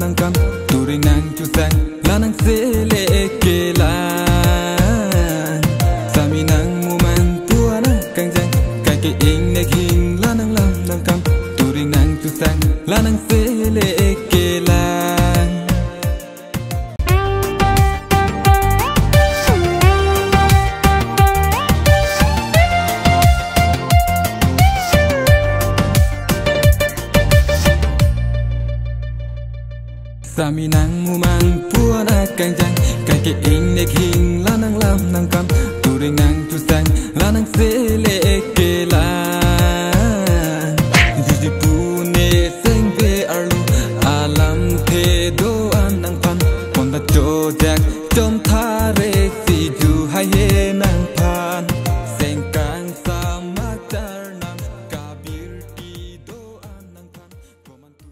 nang kam turing nang chu sang la nang se le ke la sami nang mu man tua na kang jang kai ke ing ne king la nang lam nang kam turing nang chu sang la nang se le ke la Sami nang mu man pua na kang jang kai ke ing ne king la nang lam nang kam turing nang chu sang la nang se le ke la ji pu ne seng ve arlu alam the do an nang pam pon da cho jak